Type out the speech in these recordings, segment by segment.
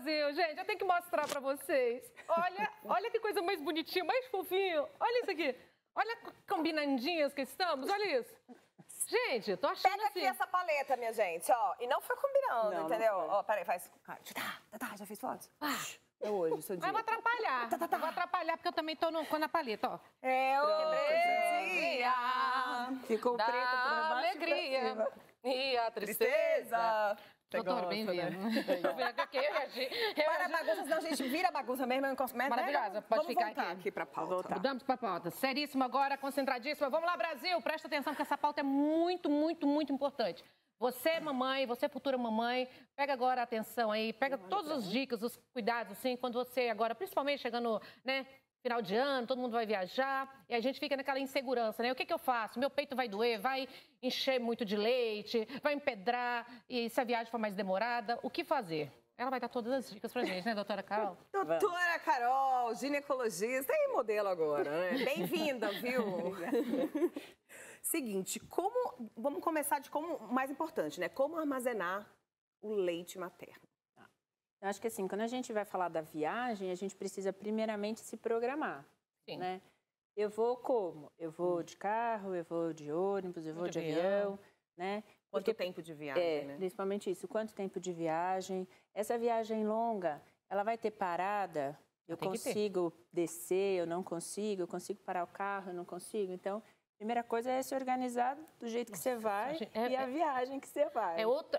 Brasil, gente, eu tenho que mostrar pra vocês. Olha que coisa mais bonitinha, mais fofinho. Olha isso aqui. Olha combinandinhas que estamos, olha isso. Gente, tô achando Pega aqui essa paleta, minha gente, ó. E não foi combinando, Não, entendeu? não foi. Ó, peraí, faz... Já fez fotos? É hoje, seu dia. Mas vou atrapalhar. Vou atrapalhar porque eu também tô na paleta, ó. É hoje. Ficou Da preto por baixo alegria e a tristeza. Doutor, bem-vindo. Para a bagunça, senão a gente vira a bagunça mesmo. Maravilhosa, pode Vamos ficar voltar aqui pra pauta. Mudamos pra pauta. Seríssima agora, concentradíssima. Vamos lá, Brasil. Presta atenção que essa pauta é muito, muito, muito importante. Você, mamãe, você, futura mamãe, pega agora a atenção aí, pega todas as dicas, os cuidados, assim, quando você agora, principalmente chegando, né, final de ano, todo mundo vai viajar, e a gente fica naquela insegurança, né? O que eu faço? Meu peito vai doer, vai encher muito de leite, vai empedrar, e se a viagem for mais demorada, o que fazer? Ela vai dar todas as dicas pra gente, né, doutora Carol? Doutora Carol, ginecologista e modelo agora, né? Bem-vinda, viu? Seguinte, vamos começar de como mais importante, né? Como armazenar o leite materno. Eu acho que assim, quando a gente vai falar da viagem, a gente precisa primeiramente se programar, Sim. né? Eu vou como? Eu vou de carro, eu vou de ônibus, eu vou de avião, né? Quanto tempo de viagem, né? Principalmente isso, quanto tempo de viagem. Essa viagem longa, ela vai ter parada? Eu consigo descer, eu não consigo? Eu consigo parar o carro, eu não consigo? Então, primeira coisa é se organizar do jeito que você vai e a viagem que você vai.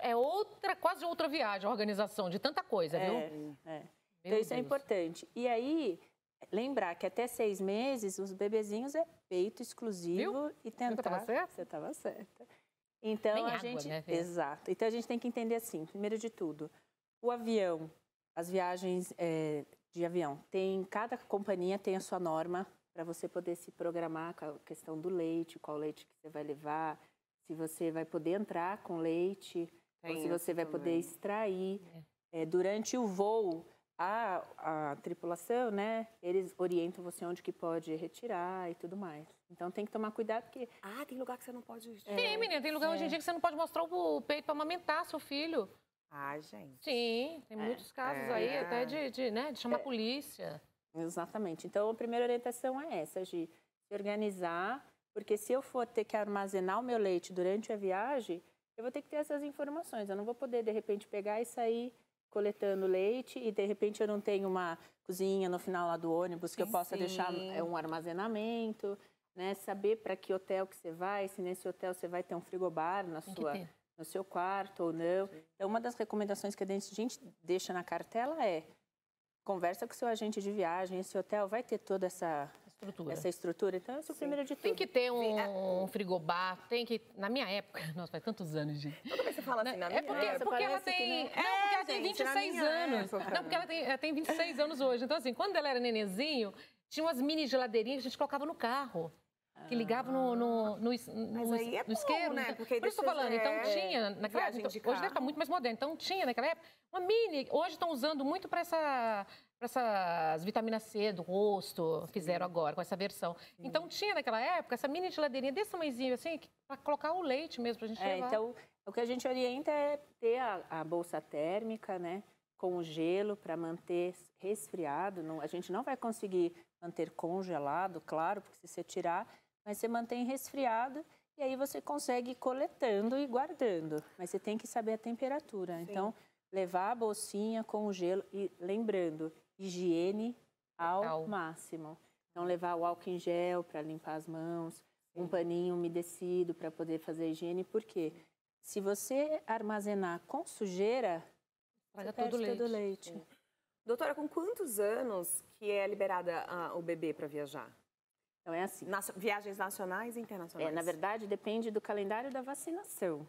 Quase outra viagem, a organização de tanta coisa, viu? Então, isso é importante. E aí, lembrar que até 6 meses, os bebezinhos é peito exclusivo. Viu? E tentar... Você estava certa? Você estava certa. Então, nem a água, gente... né, Exato. Então, a gente tem que entender assim, primeiro de tudo, o avião, as viagens de avião, cada companhia tem a sua norma para você poder se programar com a questão do leite, qual leite que você vai levar, se você vai poder entrar com leite, ou se você vai poder extrair. Durante o voo, a tripulação, né, eles orientam você onde que pode retirar e tudo mais. Então, tem que tomar cuidado porque... tem lugar que você não pode... Sim, menina, tem lugar hoje em dia que você não pode mostrar o peito para amamentar seu filho. Gente. Sim, tem muitos casos aí, até de chamar a polícia. Exatamente. Então, a primeira orientação é essa, de se organizar, porque se eu for ter que armazenar o meu leite durante a viagem, eu vou ter que ter essas informações. Eu não vou poder, de repente, pegar e sair coletando leite e, de repente, eu não tenho uma cozinha no final lá do ônibus que eu possa deixar um armazenamento, né? Saber para que hotel que você vai, se nesse hotel você vai ter um frigobar no seu quarto ou não. Então, uma das recomendações que a gente deixa na cartela é: conversa com o seu agente de viagem, esse hotel vai ter toda essa estrutura. Então, esse é o primeiro de tudo. Tem que ter um frigobar, tem que... Na minha época... Nossa, faz tantos anos, gente. Toda vez você fala assim, na minha época... Porque ela tem... Porque ela tem 26 anos. Não, porque ela tem 26 anos hoje. Então, assim, quando ela era nenenzinho, tinha umas mini geladeirinhas que a gente colocava no carro. Que ligava no isqueiro. Né? Porque por isso eu tô falando. Então, tinha naquela época. Hoje deve estar muito mais moderno. Então, tinha naquela época uma mini. Hoje estão usando muito para essas vitaminas C do rosto. Fizeram agora com essa versão. Então, tinha naquela época essa mini geladeirinha desse tamanhozinho, assim, para colocar o leite mesmo para a gente levar. Então, o que a gente orienta é ter a bolsa térmica, né? Com o gelo para manter resfriado. A gente não vai conseguir manter congelado, claro, porque se você tirar, mas você mantém resfriado e aí você consegue ir coletando e guardando. Mas você tem que saber a temperatura. Sim. Então, levar a bolsinha com o gelo e lembrando, higiene ao máximo. Então, levar o álcool em gel para limpar as mãos, um paninho umedecido para poder fazer a higiene. Por quê? Se você armazenar com sujeira, você perde todo o leite. Doutora, com quantos anos que é liberada o bebê para viajar? Então, é assim. Viagens nacionais e internacionais? Na verdade, depende do calendário da vacinação.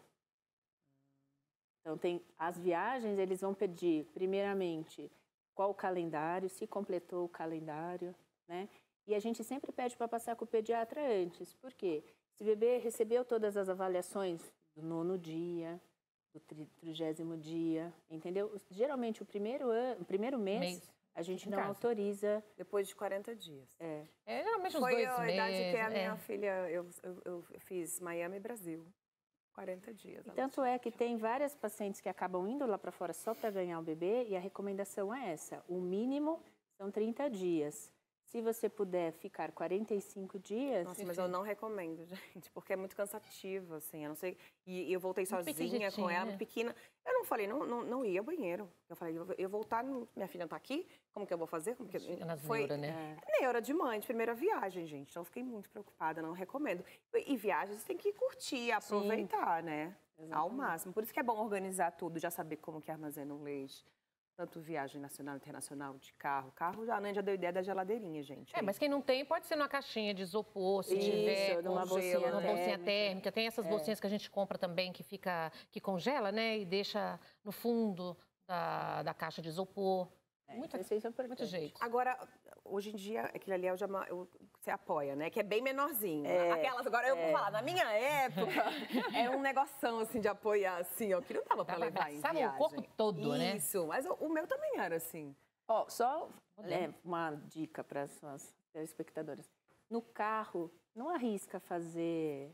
Então, as viagens, eles vão pedir, primeiramente, qual o calendário, se completou o calendário, né? E a gente sempre pede para passar com o pediatra antes. Por quê? Se o bebê recebeu todas as avaliações do 9º dia, do 30º dia, entendeu? Geralmente, o primeiro mês a gente não autoriza. Depois de 40 dias. Geralmente uns 2 meses. Foi a idade que a minha filha... Eu fiz Miami e Brasil. 40 dias. E tanto é que tem várias pacientes que acabam indo lá para fora só para ganhar o bebê e a recomendação é essa. O mínimo são 30 dias. Se você puder ficar 45 dias... Nossa, mas eu não recomendo, gente, porque é muito cansativo, assim, eu não sei... E eu voltei sozinha com ela, muito pequena. Eu não falei, não ia ao banheiro. Eu falei, eu voltar, minha filha não tá aqui, como que eu vou fazer? Como que... Foi neura, né? Neura de mãe, de primeira viagem, gente. Então eu fiquei muito preocupada, não recomendo. E viagens tem que curtir, aproveitar, né? Exatamente. Ao máximo. Por isso que é bom organizar tudo, já saber como que armazena o leite. Tanto viagem nacional, internacional, de carro. Carro, a Nand já deu ideia da geladeirinha, gente. Mas quem não tem, pode ser numa caixinha de isopor, se tiver numa bolsinha térmica. Tem essas bolsinhas que a gente compra também, que congela, né? E deixa no fundo da caixa de isopor. Muito jeito. Agora, hoje em dia, aquele ali você apoia, né? Que é bem menorzinho. Aquelas, agora eu vou falar, na minha época, era um negoção, assim, de apoiar, assim, ó, que não dava pra levar em viagem. o corpo todo, né? Isso, mas o meu também era assim. Ó, só uma dica para as suas telespectadoras. No carro, não arrisca fazer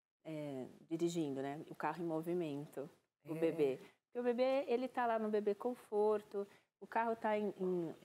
dirigindo, né? O carro em movimento, o bebê. Porque o bebê, ele tá lá no bebê conforto, o carro tá em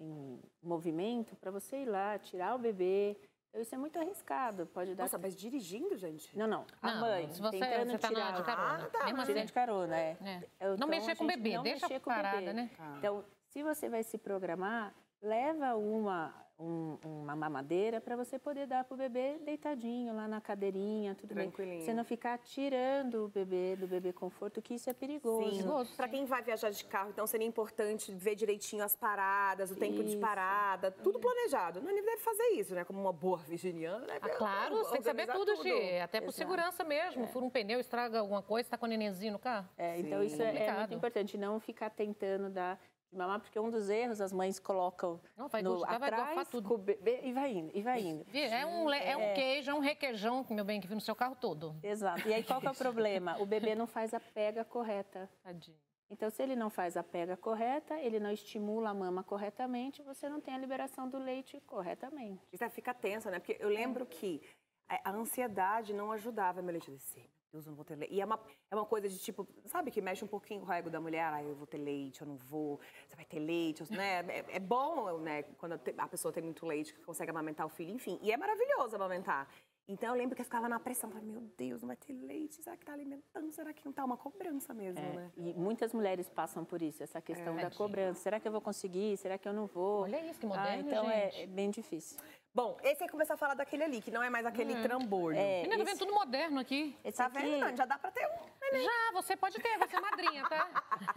movimento para você ir lá, tirar o bebê. Então, isso é muito arriscado, pode dar... Nossa, mas dirigindo, gente? Não. A mãe, se você tentando tá tirar... de carona. Mesmo assim. De carona, Então, não mexer com o bebê, deixa parada, né? Então, se você vai se programar, leva uma mamadeira para você poder dar pro bebê deitadinho lá na cadeirinha, tudo bem. Você não ficar tirando o bebê do bebê conforto, que isso é perigoso. Sim. Para quem vai viajar de carro, então seria importante ver direitinho as paradas, o tempo de parada, tudo planejado. Não deve fazer isso, né? Como uma boa virginiana, né? Claro, você tem que saber tudo, Gi. Até por segurança mesmo. Fura um pneu, estraga alguma coisa, tá com o nenenzinho no carro. Então isso é muito importante, não ficar tentando dar de mamar, porque um dos erros as mães colocam atrás com o bebê e vai indo. É um queijo, é um requeijão, meu bem, que viu no seu carro todo. Exato. E aí qual que é o problema? O bebê não faz a pega correta. Tadinho. Então, se ele não faz a pega correta, ele não estimula a mama corretamente, você não tem a liberação do leite corretamente. Isso fica tensa, né? Porque eu lembro que a ansiedade não ajudava a meu leite a descer. Deus, eu não vou ter leite. E é uma coisa de tipo, sabe, que mexe um pouquinho com o ego da mulher. Eu vou ter leite, eu não vou. Você vai ter leite, né? É bom, né, quando a pessoa tem muito leite, que consegue amamentar o filho, enfim. E é maravilhoso amamentar. Então, eu lembro que eu ficava na pressão. Falei, meu Deus, não vai ter leite? Será que tá alimentando? Será que não tá? Uma cobrança mesmo, né? E muitas mulheres passam por isso, essa questão da cobrança. Será que eu vou conseguir? Será que eu não vou? Olha isso, que moderno, então gente. É bem difícil. Bom, esse aí começar a falar daquele ali, que não é mais aquele trambolho. Ainda tá vendo tudo moderno aqui. Tá vendo? Não, já dá pra ter um neném. Já, você pode ter, vai ser madrinha, tá?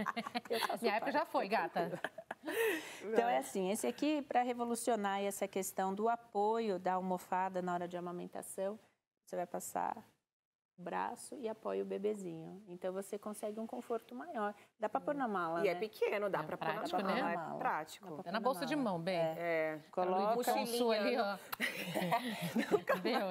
Minha época já foi, gata. Então é assim, esse aqui, para revolucionar essa questão do apoio da almofada na hora de amamentação, você vai passar o braço e apoia o bebezinho. Então você consegue um conforto maior. Dá para pôr na mala, E é pequeno, dá para pôr na mala. É prático. É na bolsa de mão, bem. Coloca mochilinha ali, ó. Entendeu?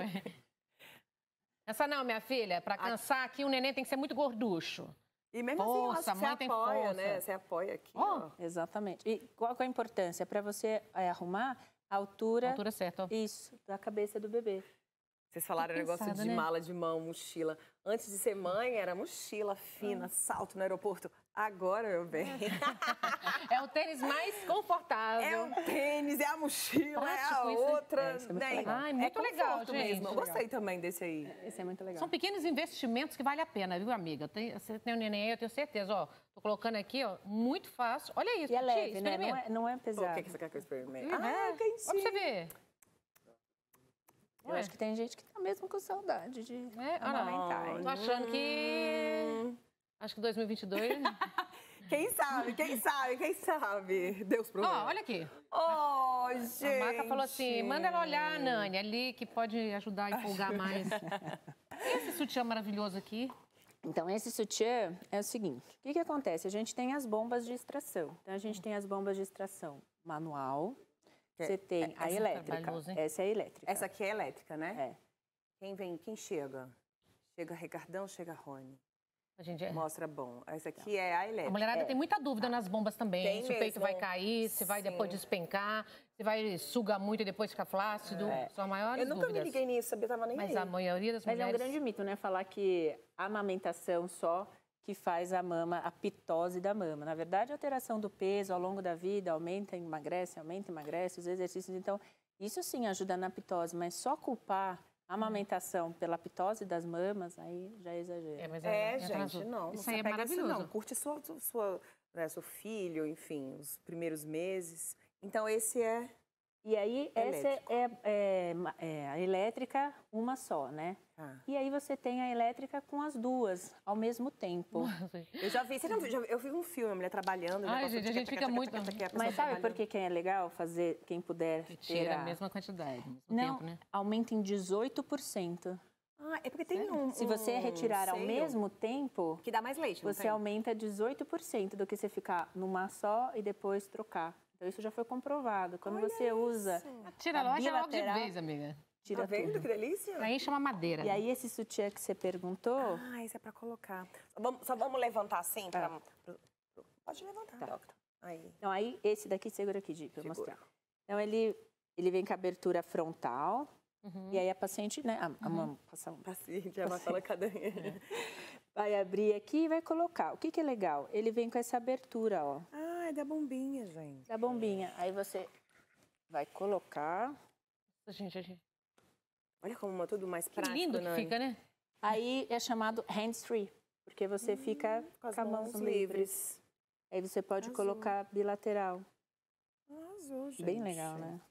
Essa não, minha filha, para cansar aqui, o neném tem que ser muito gorducho. E mesmo assim, você apoia, né? Você apoia aqui, ó. Exatamente. E qual que é a importância? Para você arrumar a altura certa, ó. Isso, da cabeça do bebê. Vocês falaram negócio de mala de mão, mochila. Antes de ser mãe, era mochila fina, salto no aeroporto. Agora, meu bem. É o tênis mais confortável. É o tênis, é a mochila, prático, é a outra. Isso é muito legal. Ai, muito legal, gente. Mesmo. Eu gostei também desse aí. Esse é muito legal. São pequenos investimentos que vale a pena, viu, amiga? Você tem um neném aí, eu tenho certeza. Ó, tô colocando aqui, ó, muito fácil. Olha isso. E é leve, né? Não é pesado. O que você quer que eu experimente? Quentinho. Olha pra você ver. Eu acho que tem gente que tá mesmo com saudade de amamentar. Tô achando que... Acho que 2022... Quem sabe? Deus provou. Ó, olha aqui. Gente. A Maca falou assim, manda ela olhar a Nani ali, que pode ajudar a empolgar mais. E esse sutiã maravilhoso aqui? Então, esse sutiã é o seguinte. O que acontece? A gente tem as bombas de extração. Então, a gente tem as bombas de extração manual. Você tem a elétrica. Essa é a elétrica. Essa aqui é elétrica, né? É. Quem chega? Chega Ricardão, chega Rony. A gente Mostra bom. Essa aqui é a elétrica. A mulherada tem muita dúvida nas bombas também. Tem se o peito vai cair, se vai depois despencar, se vai sugar muito e depois ficar flácido. São as maiores dúvidas. Eu nunca me liguei nisso, sabia? Tava nem Mas a maioria das mulheres... Mas é um grande mito, né? Falar que a amamentação só que faz a mama, a pitose da mama. Na verdade, a alteração do peso ao longo da vida aumenta, emagrece, os exercícios. Então, isso sim ajuda na pitose, mas só culpar a amamentação pela pitose das mamas, aí já é exagero. Mas gente, não. Isso aí é maravilhoso. Não. Curte seu filho, enfim, os primeiros meses. Então, esse é... E aí, essa é a elétrica, uma só, né? E aí você tem a elétrica com as duas, ao mesmo tempo. Eu já vi, eu vi um filme, a mulher trabalhando. Ai, gente, a gente fica muito... Mas sabe por que é legal fazer, quem puder... Tira a mesma quantidade, ao mesmo tempo, né? Aumenta em 18%. É porque tem Se você retirar ao mesmo tempo... Que dá mais leite, não você aumenta 18% do que você ficar numa só e depois trocar. Então, isso já foi comprovado. Quando você usa... Tira logo de vez, amiga. Tá vendo que delícia? Aí chama madeira. E aí, esse sutiã que você perguntou... Isso é pra colocar. Só vamos levantar assim? Pode levantar, doctor. Aí. Então, aí, esse daqui, segura aqui, Gi, pra eu mostrar. Então, ele vem com a abertura frontal. E aí, a paciente, né? Paciente, a fala cadeia. Vai abrir aqui e vai colocar. O que é legal? Ele vem com essa abertura, ó. É da bombinha, gente. Da bombinha. Aí você vai colocar. Gente. Olha como é tudo mais prático, que lindo que fica, né? Aí é chamado hands-free, porque você fica com as mãos livres. Aí você pode colocar bilateral. Arrasou, gente. Bem legal, né?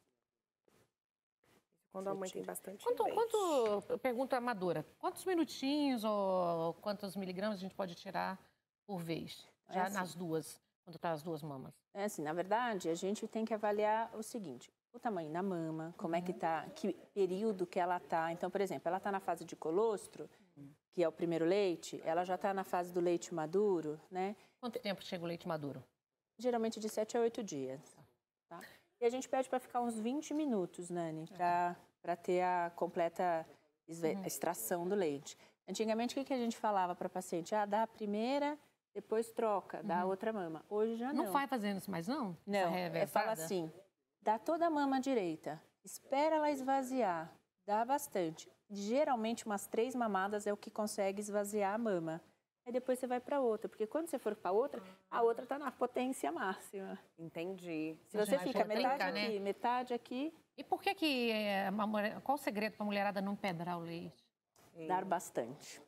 Quando a mãe tem bastante pergunta amadora, quantos minutinhos ou quantos miligramas a gente pode tirar por vez? Já nas duas, quando tá as duas mamas. É assim, na verdade, a gente tem que avaliar o seguinte: o tamanho da mama, como é que tá, que período que ela tá. Então, por exemplo, ela tá na fase de colostro, que é o primeiro leite, ela já tá na fase do leite maduro, né? Quanto tempo chega o leite maduro? Geralmente de 7 a 8 dias. Tá? E a gente pede para ficar uns 20 minutos, Nani, para ter a completa extração do leite. Antigamente, o que a gente falava para a paciente? Dá a primeira, depois troca, dá a outra mama. Hoje já não. Não vai fazendo isso mais, não? Não, fala assim, dá toda a mama direita, espera ela esvaziar, dá bastante. Geralmente, umas 3 mamadas é o que consegue esvaziar a mama. Aí depois você vai para outra, porque quando você for para outra, a outra está na potência máxima. Entendi. Se você fica metade aqui, metade aqui... E por que qual o segredo para a mulherada não pedrar o leite? Dar bastante.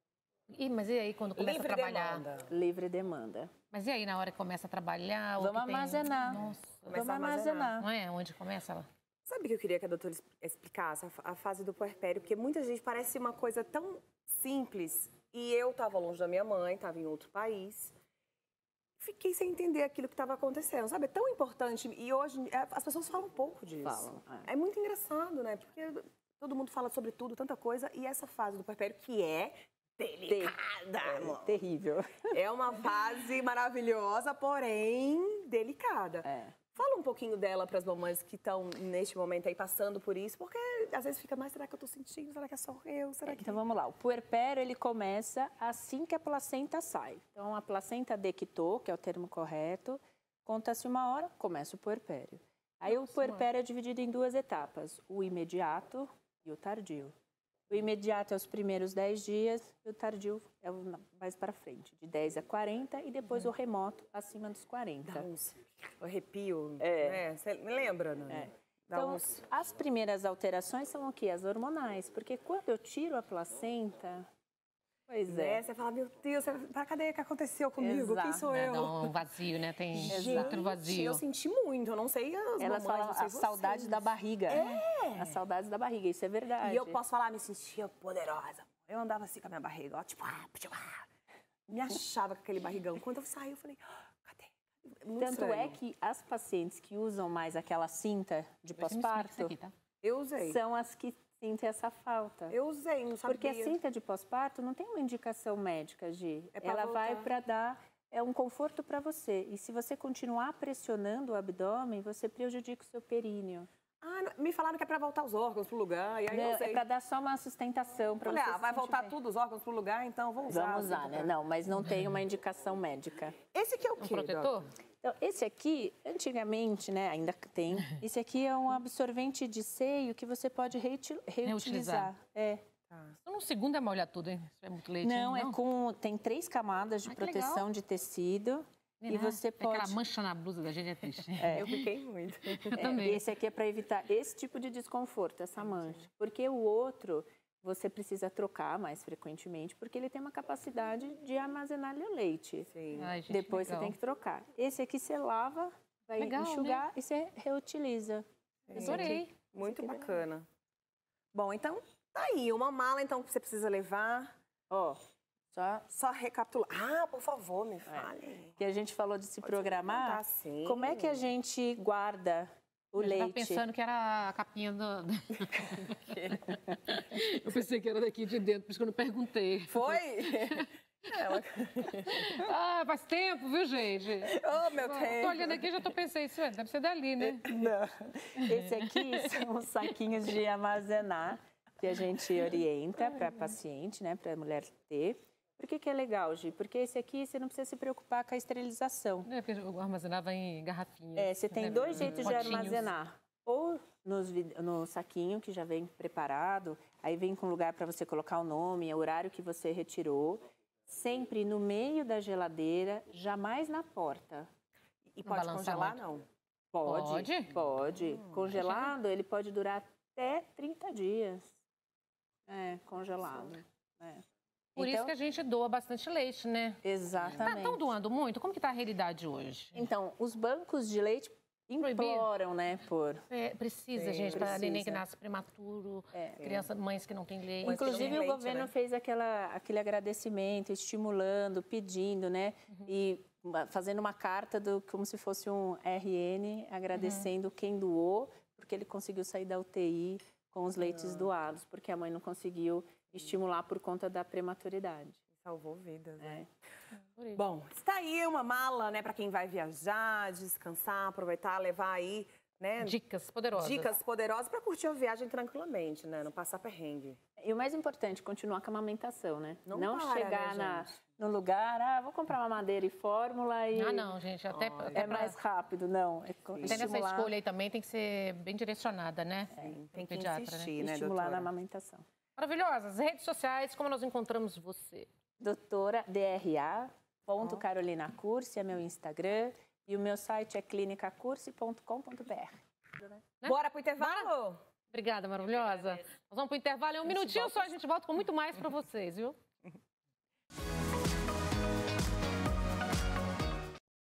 Mas e aí quando começa a trabalhar? Livre demanda. Mas e aí na hora que começa a trabalhar? Vamos armazenar. Nossa, vamos armazenar. Não é? Onde começa ela? Sabe que eu queria que a doutora explicasse a fase do puerpério? Porque muita gente parece uma coisa tão simples. E eu estava longe da minha mãe, estava em outro país. Fiquei sem entender aquilo que estava acontecendo, sabe? É tão importante. E hoje as pessoas falam um pouco disso. Falam. É muito engraçado, né? Porque todo mundo fala sobre tudo, tanta coisa. E essa fase do puerpério, que é delicada, amor. Terrível. É uma fase maravilhosa, porém delicada. Fala um pouquinho dela para as mamães que estão neste momento aí passando por isso, porque às vezes fica mais, será que eu estou sentindo? Será que é só eu? Será que... Então vamos lá, o puerpério ele começa assim que a placenta sai. Então a placenta dectou, que é o termo correto, conta-se 1 hora, começa o puerpério. Aí o puerpério é dividido em 2 etapas, o imediato e o tardio. O imediato é os primeiros 10 dias e o tardio é o mais para frente, de 10 a 40 e depois o remoto acima dos 40. Dá uns arrepio, né? Você me lembra, né? Então, as primeiras alterações são o quê? As hormonais, porque quando eu tiro a placenta... Pois é. Você fala, meu Deus, cadê o que aconteceu comigo? Exato. Quem sou eu? Dá um vazio, né? Tem outro Gente, vazio. eu senti muito, eu não sei as Elas mamães, falam a saudade da barriga. A saudade da barriga, isso é verdade. E eu posso falar, me sentia poderosa. Eu andava assim com a minha barriga, ó, tipo, me achava com aquele barrigão. Quando eu saí, eu falei, cadê? Muito Tanto estranho. é que as pacientes que usam mais aquela cinta de pós-parto Eu usei. são as que sentem essa falta. Eu usei, não sabia. Porque a cinta de pós-parto não tem uma indicação médica, Gi. Ela voltar. vai para dar um conforto para você. E se você continuar pressionando o abdômen, você prejudica o seu períneo. Me falaram que é para voltar os órgãos pro lugar, e aí eu usei. É para dar só uma sustentação para você. Vai voltar tudo os órgãos pro lugar, então vou usar. Vamos usar, né? Não, mas não tem uma indicação médica. Esse aqui é o quê? Protetor? Então, esse aqui, antigamente, né, ainda tem, esse aqui é um absorvente de seio que você pode reutilizar. Isso não no segundo é molhar tudo, hein? Isso é muito leite, Não, hein? tem 3 camadas de proteção de tecido. E você pode... Aquela mancha na blusa da gente é triste. Eu fiquei muito. Também. Esse aqui é para evitar esse tipo de desconforto, essa mancha. Porque o outro, você precisa trocar mais frequentemente, porque ele tem uma capacidade de armazenar o leite. Sim. Ai, gente, Depois legal. você tem que trocar. Esse aqui você lava, vai Legal, enxugar e você reutiliza. Adorei. Muito bacana. Bom, então, tá aí. Uma mala, então, que você precisa levar. Ó, Só recapitular. Ah, por favor, me fale. que a gente falou de se programar. contar, sim. Como é que a gente guarda o Eu leite? tava pensando que era a capinha do... Eu pensei que era daqui de dentro, por isso que eu não perguntei. Foi? Ah, faz tempo, viu, gente? Oh, meu tempo. Tô olhando aqui e já tô pensando, isso deve ser dali, né? Não. Esse aqui são os saquinhos de armazenar que a gente orienta para paciente, né, para a mulher ter. Por que é legal, Gi? Porque esse aqui você não precisa se preocupar com a esterilização. É porque eu armazenava em garrafinhas. Você tem né? 2 jeitos de Potinhos. armazenar. Ou no saquinho, que já vem preparado, aí vem com lugar para você colocar o nome, o horário que você retirou. Sempre no meio da geladeira, jamais na porta. E Não pode balança congelar, muito. não? Pode? Pode. Congelado, ele pode durar até 30 dias. Congelado. Por isso que a gente doa bastante leite, né? Exatamente. Estão doando muito? Como que tá a realidade hoje? Então, os bancos de leite imploram, né, por... Precisa, gente, para neném que nasce prematuro, mães que não têm leite. Inclusive, o leite, governo né? fez aquele agradecimento, estimulando, pedindo, né? E fazendo uma carta como se fosse um RN, agradecendo quem doou, porque ele conseguiu sair da UTI com os leites doados, porque a mãe não conseguiu estimular por conta da prematuridade. Salvou vidas, né? É. Bom, está aí uma mala, né, para quem vai viajar, descansar, aproveitar, levar aí, né? Dicas poderosas. Dicas poderosas para curtir a viagem tranquilamente, né? Não passar perrengue. E o mais importante, continuar com a amamentação, né? Não para, chegar né, gente? no lugar, vou comprar uma madeira e fórmula e... Ah, não, gente, até É mais rápido, não. Até nessa escolha aí também tem que ser bem direcionada, né? Tem que Pediatra, insistir, né, estimular doutora? na amamentação. Maravilhosas. Redes sociais, como nós encontramos você? Doutora DRA.Carolina Cursi é meu Instagram e o meu site é clinicacursi.com.br. Bora pro intervalo? Obrigada, maravilhosa. Nós vamos pro intervalo em um minutinho só, a gente volta com muito mais para vocês, viu?